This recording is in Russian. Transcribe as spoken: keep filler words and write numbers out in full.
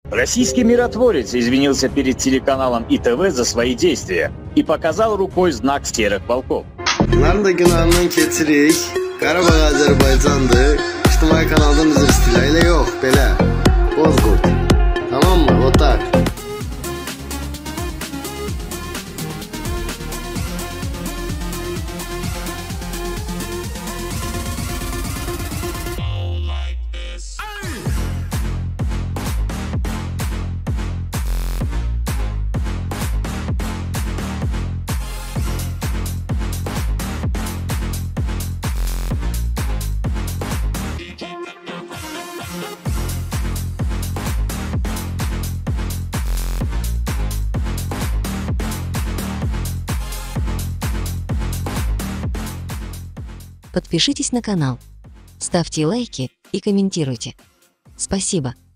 Российский миротворец извинился перед телеканалом И Т В за свои действия и показал рукой знак серых волков. Bunların da günahından keçirik. Qarabağ Azərbaycandır. İctimai kanaldan üzr istəyirlər. Yox, belə. Bozqurt. Tamam mı? Вот так. Подпишитесь на канал, ставьте лайки и комментируйте. Спасибо.